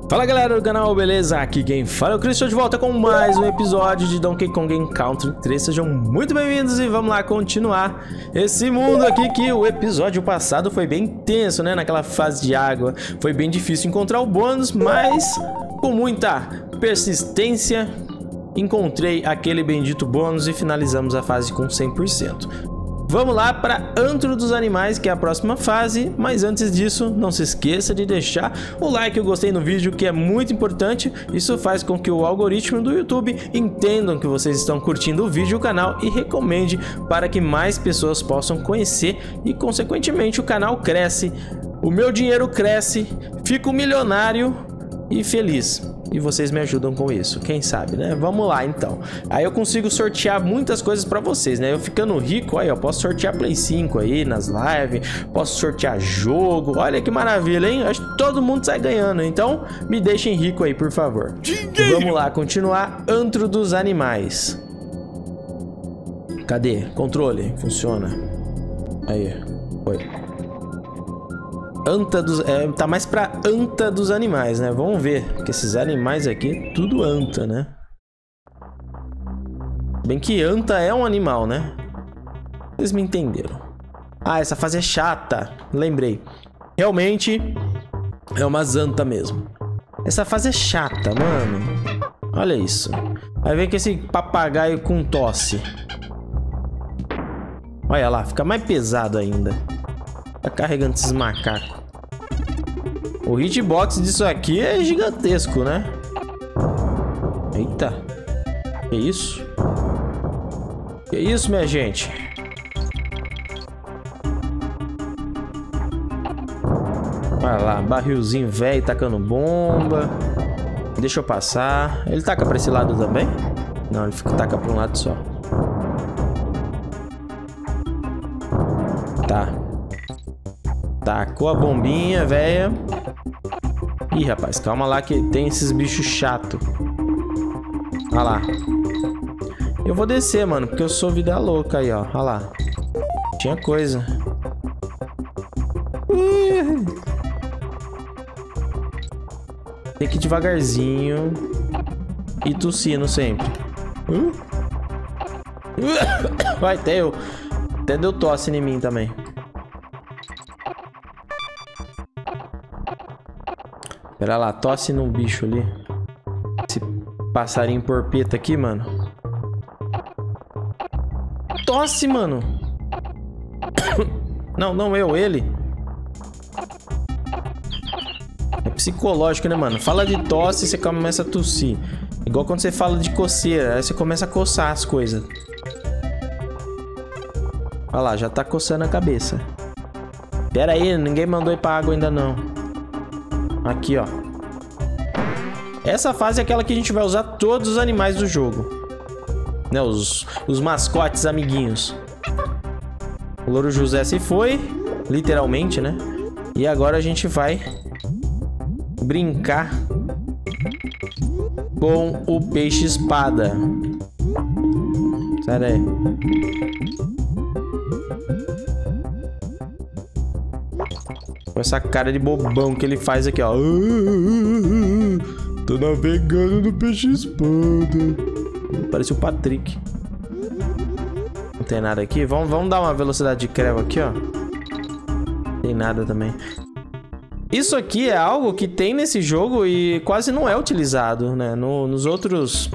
Fala galera do canal, beleza? Aqui quem fala é o Chris, estou de volta com mais um episódio de Donkey Kong Country 3. Sejam muito bem-vindos e vamos lá continuar esse mundo aqui que o episódio passado foi bem tenso, né? Naquela fase de água foi bem difícil encontrar o bônus, mas com muita persistência encontrei aquele bendito bônus e finalizamos a fase com 100%. Vamos lá para Antro dos Animais, que é a próxima fase, mas antes disso, não se esqueça de deixar o like e o gostei no vídeo, que é muito importante. Isso faz com que o algoritmo do YouTube entendam que vocês estão curtindo o vídeo e o canal e recomende para que mais pessoas possam conhecer e, consequentemente, o canal cresce, o meu dinheiro cresce, fico milionário e feliz. E vocês me ajudam com isso, quem sabe, né? Vamos lá, então. Aí eu consigo sortear muitas coisas pra vocês, né? Eu ficando rico, aí eu posso sortear Play 5 aí nas lives, posso sortear jogo. Olha que maravilha, hein? Acho que todo mundo sai ganhando. Então, me deixem rico aí, por favor. Vamos lá, continuar Antro dos Animais. Cadê? Controle. Funciona. Aí. Foi. Anta dos... tá mais pra anta dos animais, né? Vamos ver. Porque esses animais aqui, tudo anta, né? Bem que anta é um animal, né? Vocês me entenderam. Ah, essa fase é chata. Lembrei. Realmente é uma anta mesmo. Essa fase é chata, mano. Olha isso. Aí vem com esse papagaio com tosse. Olha lá, fica mais pesado ainda. Tá carregando esses macacos. O hitbox disso aqui é gigantesco, né? Eita. Que isso? Que isso, minha gente? Vai lá, barrilzinho velho tacando bomba. Deixa eu passar. Ele taca pra esse lado também? Não, ele taca pra um lado só. Tá. Tacou a bombinha, velha. Ih, rapaz, calma lá que tem esses bichos chatos. Olha lá. Eu vou descer, mano, porque eu sou vida louca aí, ó. Olha lá. Tinha coisa. Tem que ir devagarzinho. E tossindo sempre. Vai, até deu tosse em mim também. Pera lá, tosse num bicho ali. Esse passarinho porpeta aqui, mano. Tosse, mano. Não eu, ele. É psicológico, né, mano? Fala de tosse e você começa a tossir. Igual quando você fala de coceira, aí você começa a coçar as coisas. Olha lá, já tá coçando a cabeça. Pera aí, ninguém mandou ir pra água ainda não. Aqui, ó. Essa fase é aquela que a gente vai usar todos os animais do jogo, né? Os mascotes amiguinhos. O Louro José se foi, literalmente, né? E agora a gente vai brincar com o peixe espada. Sai daí. Com essa cara de bobão que ele faz aqui, ó. Tô navegando no peixe espada. Parece o Patrick. Não tem nada aqui. Vamos dar uma velocidade de creva aqui, ó. Não tem nada também. Isso aqui é algo que tem nesse jogo e quase não é utilizado, né? Nos outros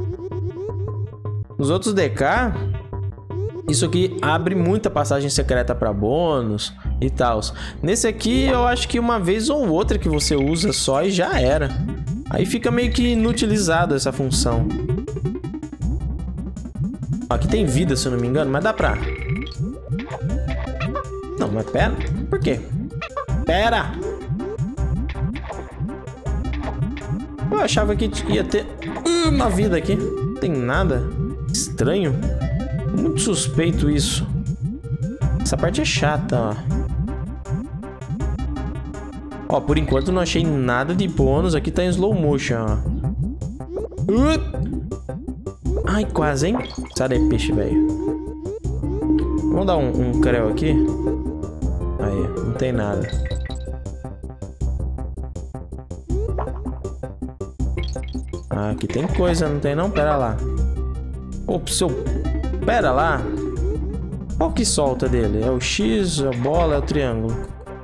DK, isso aqui abre muita passagem secreta para bônus e tal. Nesse aqui eu acho que uma vez ou outra que você usa só e já era. Aí fica meio que inutilizado essa função. Aqui tem vida, se eu não me engano, mas dá pra... Não, mas pera. Por quê? Pera! Eu achava que ia ter uma vida aqui. Não tem nada. Estranho. Muito suspeito isso. Essa parte é chata, ó. Ó, por enquanto não achei nada de bônus. Aqui tá em slow motion, ó. Ai, quase, hein? Sai daí, peixe, velho. Vamos dar um creu aqui. Aí, não tem nada. Ah, aqui tem coisa, não tem não? Pera lá. Ops, pera lá. Qual que solta dele? É o X, a bola, é o triângulo?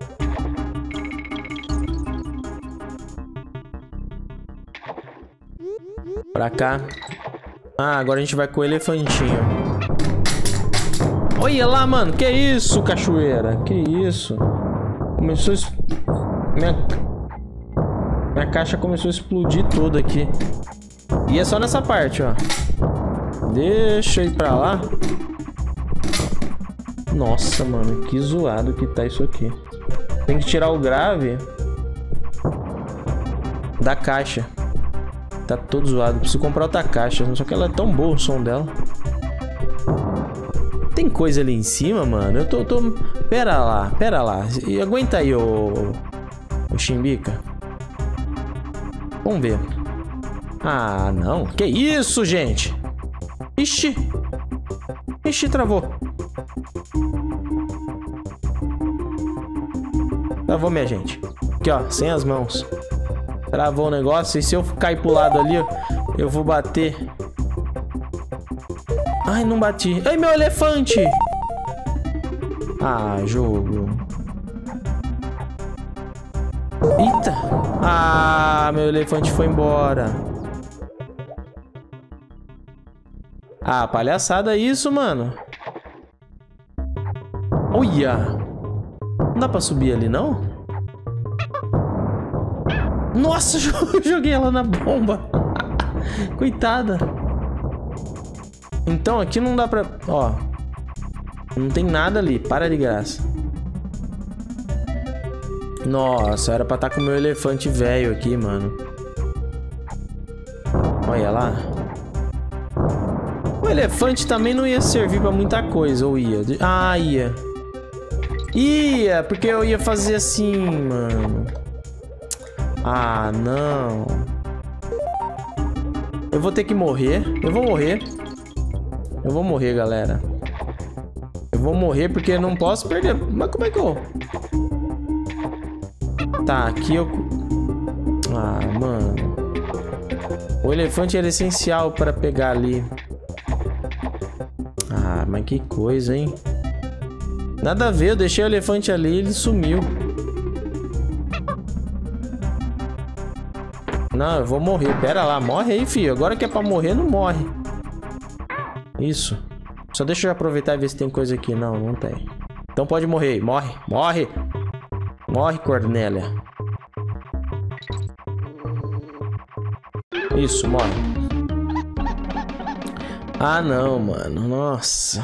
Pra cá. Ah, agora a gente vai com o elefantinho. Olha lá, mano. Que isso, cachoeira? Que isso? Começou a... Minha caixa começou a explodir toda aqui. E é só nessa parte, ó. Deixa eu ir pra lá. Nossa, mano. Que zoado que tá isso aqui. Tem que tirar o grave da caixa. Tá todo zoado. Preciso comprar outra caixa. Só que ela é tão boa o som dela. Tem coisa ali em cima, mano. Eu tô... Pera lá, pera lá. E aguenta aí, ô Chimbica. Vamos ver. Ah, não. Que isso, gente? Ixi. Ixi, travou. Travou, minha gente. Aqui, ó. Sem as mãos. Travou o negócio. E se eu cair pro lado ali, eu vou bater. Ai, não bati. Ai, meu elefante! Ah, jogo. Eita! Ah, meu elefante foi embora. Ah, palhaçada isso, mano. Olha! Não dá pra subir ali, não? Nossa, joguei ela na bomba. Coitada. Então aqui não dá pra... Ó. Não tem nada ali. Para de graça. Nossa, era pra estar com o meu elefante velho aqui, mano. Olha lá. O elefante também não ia servir pra muita coisa, ou ia? Ah, ia. Ia, porque eu ia fazer assim, mano. Ah, não. Eu vou ter que morrer. Eu vou morrer. Eu vou morrer, galera. Eu vou morrer porque eu não posso perder. Mas como é que eu... Tá, aqui eu... Ah, mano. O elefante era essencial para pegar ali. Ah, mas que coisa, hein? Nada a ver, eu deixei o elefante ali e ele sumiu. Não, eu vou morrer. Pera lá, morre aí, filho. Agora que é pra morrer, não morre. Isso. Só deixa eu aproveitar e ver se tem coisa aqui. Não, não tem. Então pode morrer. Morre, morre. Morre, Cornélia. Isso, morre. Ah, não, mano. Nossa.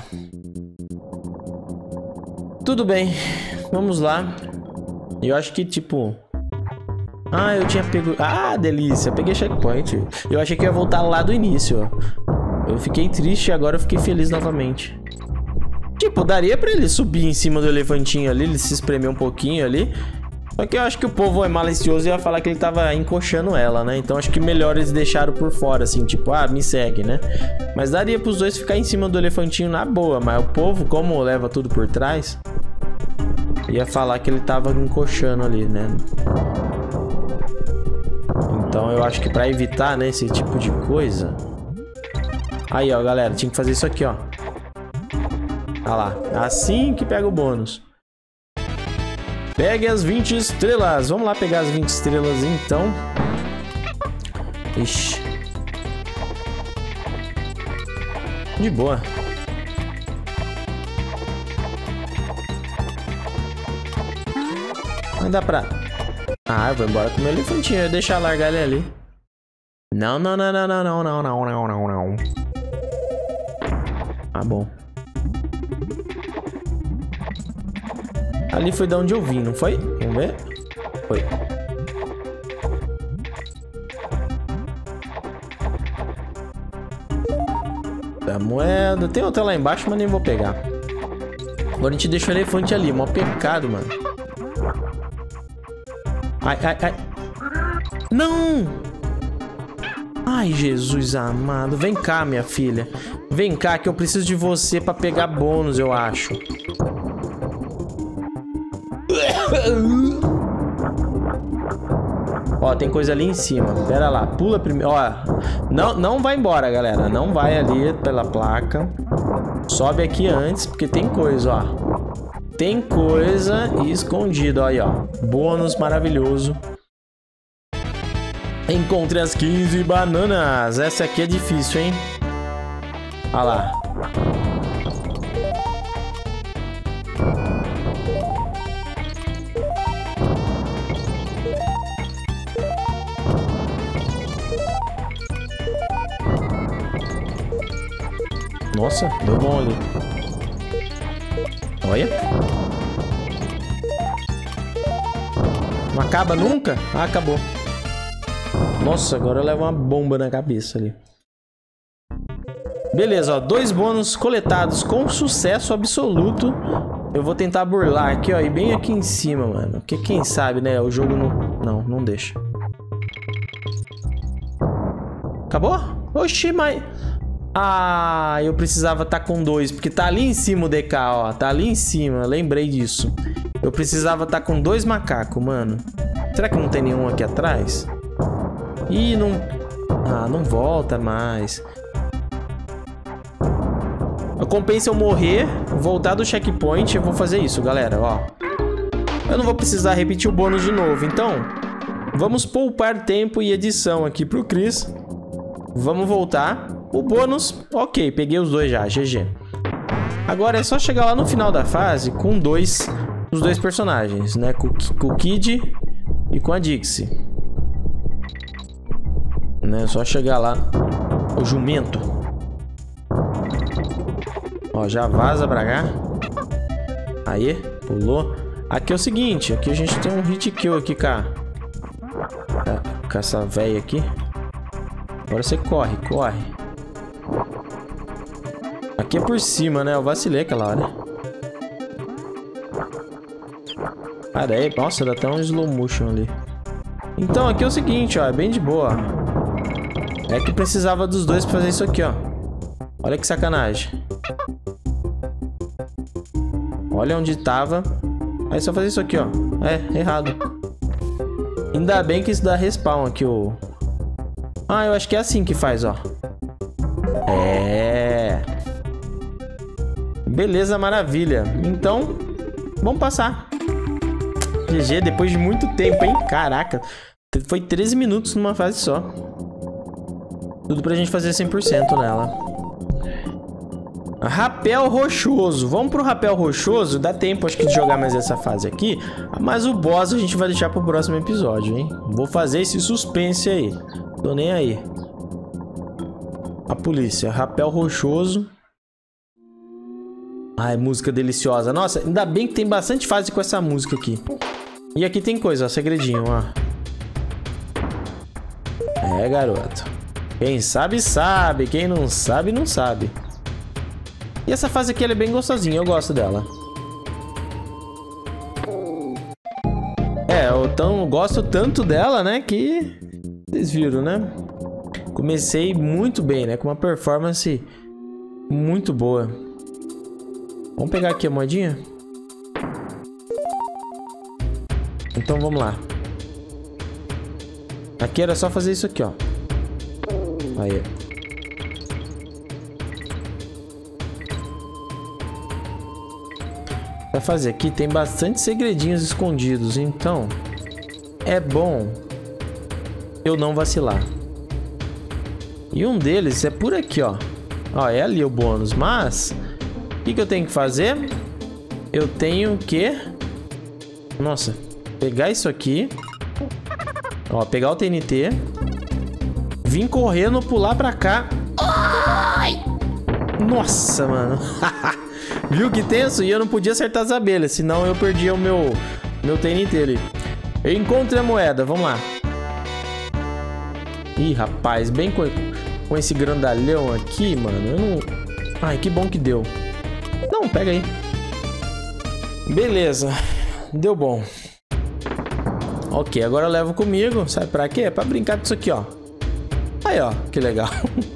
Tudo bem. Vamos lá. Eu acho que, tipo... Ah, eu tinha pego... Ah, delícia. Peguei checkpoint. Eu achei que ia voltar lá do início, ó. Eu fiquei triste e agora eu fiquei feliz novamente. Tipo, daria pra ele subir em cima do elefantinho ali, ele se espremer um pouquinho ali. Só que eu acho que o povo é malicioso e ia falar que ele tava encoxando ela, né? Então acho que melhor eles deixaram por fora, assim, tipo, ah, me segue, né? Mas daria pros dois ficar em cima do elefantinho na boa. Mas o povo, como leva tudo por trás, ia falar que ele tava encoxando ali, né? Então eu acho que pra evitar, né, esse tipo de coisa... Aí, ó, galera, tinha que fazer isso aqui, ó. Olha lá, assim que pega o bônus. Pegue as 20 estrelas. Vamos lá pegar as 20 estrelas, então. Ixi. De boa. Mas dá pra... Ah, eu vou embora com o meu elefantinho. Eu ia deixar largar ele ali. Não, não, não, não, não, não, não, não, não, não, não. Ah, bom. Ali foi de onde eu vim, não foi? Vamos ver. Foi. A moeda. Tem outra lá embaixo, mas nem vou pegar. Agora a gente deixa o elefante ali. Mó pecado, mano. Ai, ai, ai. Não! Ai, Jesus amado. Vem cá, minha filha. Vem cá que eu preciso de você pra pegar bônus, eu acho. Ó, tem coisa ali em cima. Pera lá, pula primeiro. Ó, não vai embora, galera. Não vai ali pela placa. Sobe aqui antes, porque tem coisa, ó. Tem coisa escondida, ó, aí, ó. Bônus maravilhoso. Encontre as 15 bananas. Essa aqui é difícil, hein? Olha lá. Nossa, deu bom ali. Olha. Não acaba nunca? Ah, acabou. Nossa, agora eu levo uma bomba na cabeça ali. Beleza, ó. 2 bônus coletados com sucesso absoluto. Eu vou tentar burlar aqui, ó. E bem aqui em cima, mano. Porque quem sabe, né? O jogo não deixa. Acabou? Oxi, mas... Ah, eu precisava estar com 2, porque tá ali em cima o DK, ó. Tá ali em cima, lembrei disso. Eu precisava estar com 2 macacos, mano. Será que não tem nenhum aqui atrás? Ih, não... Ah, não volta mais. Eu compensa eu morrer, voltar do checkpoint. Eu vou fazer isso, galera, ó. Eu não vou precisar repetir o bônus de novo, então... Vamos poupar tempo e edição aqui pro Chris. Vamos voltar... O bônus, ok, peguei os 2 já, GG. Agora é só chegar lá no final da fase com os dois personagens, né? Com o Kid e com a Dixie. Né? É só chegar lá. O jumento. Ó, já vaza pra cá. Aí, pulou. Aqui é o seguinte, aqui a gente tem um hit kill aqui com essa véia aqui. Agora você corre. Aqui é por cima, né? Eu vacilei aquela hora. Cara, aí, nossa, dá até um slow motion ali. Então, aqui é o seguinte, ó. É bem de boa. É que precisava dos 2 pra fazer isso aqui, ó. Olha que sacanagem. Olha onde tava. Aí só fazer isso aqui, ó. É, errado. Ainda bem que isso dá respawn aqui, ó. Ah, eu acho que é assim que faz, ó. É... Beleza, maravilha. Então, vamos passar. GG, depois de muito tempo, hein? Caraca. Foi 13 minutos numa fase só. Tudo pra gente fazer 100% nela. Rapel rochoso. Vamos pro rapel rochoso. Dá tempo, acho que, de jogar mais essa fase aqui. Mas o boss a gente vai deixar pro próximo episódio, hein? Vou fazer esse suspense aí. Tô nem aí. A polícia. Rapel rochoso. Ai, música deliciosa. Nossa, ainda bem que tem bastante fase com essa música aqui. E aqui tem coisa, ó. Segredinho, ó. É, garoto. Quem sabe, sabe. Quem não sabe, não sabe. E essa fase aqui, ela é bem gostosinha. Eu gosto dela. É, eu gosto tanto dela, né? Que... Vocês viram, né? Comecei muito bem, né? Com uma performance muito boa. Vamos pegar aqui a moedinha? Então vamos lá. Aqui era só fazer isso aqui, ó. Aí. Pra fazer aqui tem bastante segredinhos escondidos, então é bom eu não vacilar. E um deles é por aqui, ó. Ó, é ali o bônus, mas... O que eu tenho que fazer? Eu tenho que... Nossa. Pegar isso aqui. Ó, pegar o TNT. Vim correndo, pular pra cá. Ai! Nossa, mano. Viu que tenso? E eu não podia acertar as abelhas, senão eu perdia o meu TNT ali. Eu encontrei a moeda, vamos lá. Ih, rapaz, bem com esse grandalhão aqui, mano. Eu não... Ai, que bom que deu. Não, pega aí. Beleza. Deu bom. Ok, agora eu levo comigo. Sabe pra quê? Pra brincar disso aqui, ó. Aí, ó. Que legal.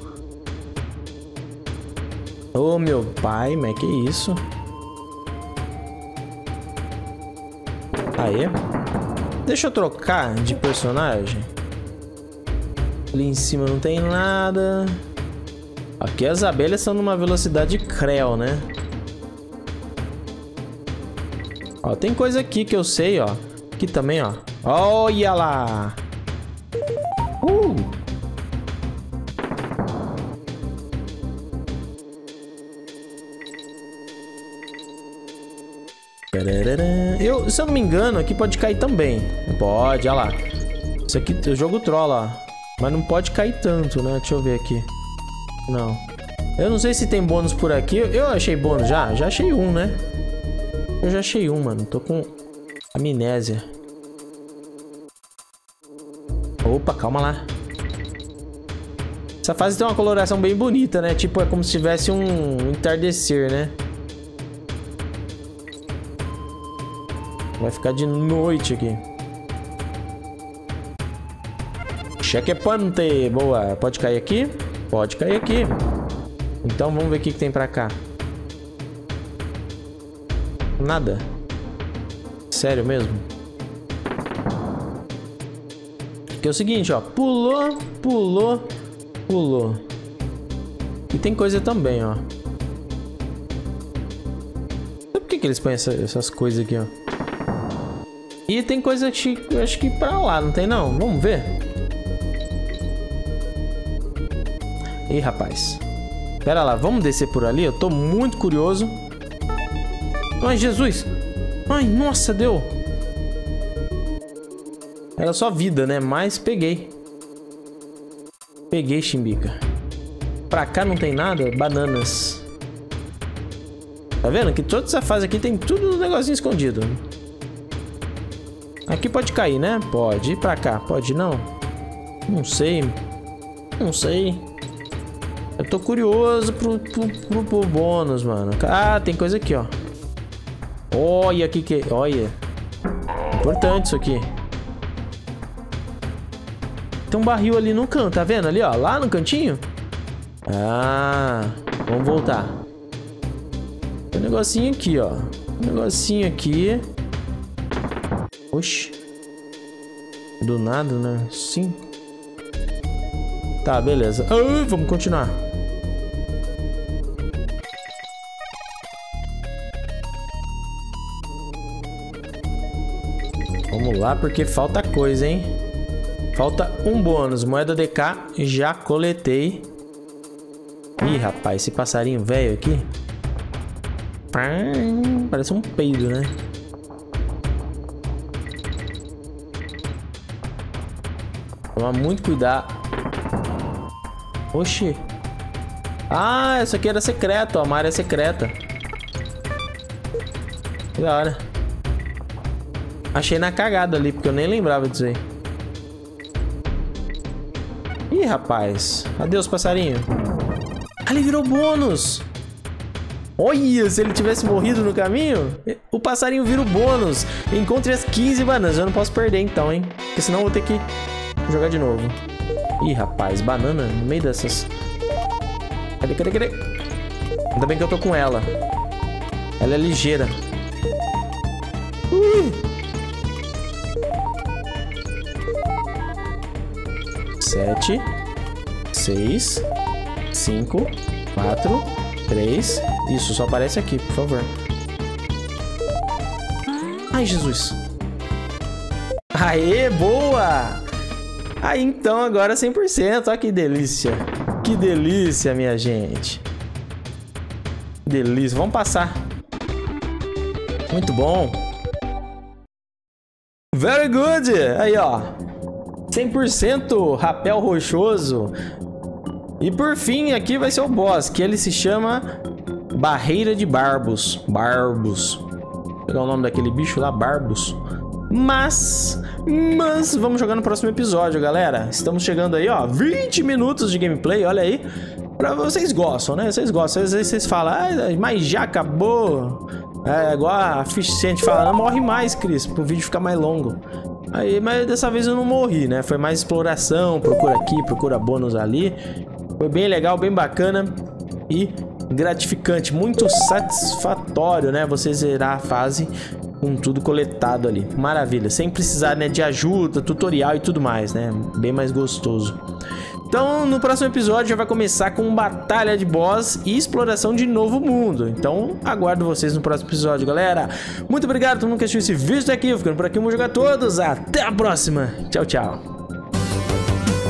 Ô, meu pai, mas que isso? Aí. Deixa eu trocar de personagem. Ali em cima não tem nada. Aqui as abelhas estão numa velocidade creu, né? Ó, tem coisa aqui que eu sei, ó. Aqui também, ó. Olha lá! Se eu não me engano, aqui pode cair também. Pode, olha lá. Isso aqui é jogo troll, ó. Mas não pode cair tanto, né? Deixa eu ver aqui. Não. Eu não sei se tem bônus por aqui. Eu achei bônus já. Já achei um, né? Eu já achei um, mano. Tô com amnésia. Opa, calma lá. Essa fase tem uma coloração bem bonita, né? Tipo, é como se tivesse um entardecer, né? Vai ficar de noite aqui. Checkpoint. Boa. Pode cair aqui? Pode cair aqui. Então vamos ver o que tem pra cá. Nada. Sério mesmo? Aqui é o seguinte, ó. Pulou, pulou, pulou. E tem coisa também, ó. Por que eles põem essas coisas aqui, ó? E tem coisa que eu acho que pra lá, não tem não? Vamos ver. Ih, rapaz. Pera lá, vamos descer por ali? Eu tô muito curioso. Ai, Jesus. Ai, nossa, deu. Era só vida, né? Mas peguei. Peguei, chimbica. Pra cá não tem nada? Bananas. Tá vendo? Que toda essa fase aqui tem tudo no negocinho escondido. Aqui pode cair, né? Pode. Ir pra cá. Pode não? Não sei. Não sei. Eu tô curioso pro bônus, mano. Ah, tem coisa aqui, ó. Olha aqui que... Olha. Importante isso aqui. Tem um barril ali no canto, tá vendo ali, ó? Lá no cantinho. Ah, vamos voltar. Tem um negocinho aqui, ó. Um negocinho aqui. Oxi. Do nada, né? Sim. Tá, beleza. Vamos continuar. Vamos lá, porque falta coisa, hein? Falta um bônus. Moeda DK, já coletei. Ih, rapaz, esse passarinho velho aqui. Parece um peido, né? Tomar muito cuidado. Oxi. Ah, essa aqui era secreto, ó. Uma área secreta. Que da hora. Achei na cagada ali, porque eu nem lembrava disso aí. Ih, rapaz. Adeus, passarinho. Ah, ele virou bônus. Olha, se ele tivesse morrido no caminho, o passarinho vira o bônus. Encontre as 15 bananas. Eu não posso perder então, hein? Porque senão eu vou ter que jogar de novo. Ih, rapaz, banana no meio dessas. Cadê, cadê, cadê? Ainda bem que eu tô com ela. Ela é ligeira. 7, 6, 5, 4, 3. Isso, só aparece aqui, por favor. Ai, Jesus. Aê, boa! Aí, então, agora 100%. Olha que delícia. Que delícia, minha gente. Delícia. Vamos passar. Muito bom. Very good. Aí, ó. 100% rapel rochoso. E por fim, aqui vai ser o boss, que ele se chama Barreira de Barbos. Barbos. Vou pegar o nome daquele bicho lá, Barbos. Mas vamos jogar no próximo episódio, galera. Estamos chegando aí, ó, 20 minutos de gameplay, olha aí. Pra vocês gostam, né? Vocês gostam. Às vezes vocês falam, mas já acabou. É igual a Ficente fala, não morre mais, Cris, pro vídeo ficar mais longo. Aí, mas dessa vez eu não morri, né? Foi mais exploração, procura aqui, procura bônus ali. Foi bem legal, bem bacana e gratificante, muito satisfatório, né? Você zerar a fase com tudo coletado ali. Maravilha, sem precisar, né, de ajuda, tutorial e tudo mais, né? Bem mais gostoso. Então, no próximo episódio já vai começar com batalha de boss e exploração de novo mundo. Então, aguardo vocês no próximo episódio, galera. Muito obrigado a todo mundo que assistiu esse vídeo até aqui. Ficando por aqui, vamos jogar todos. Até a próxima. Tchau, tchau.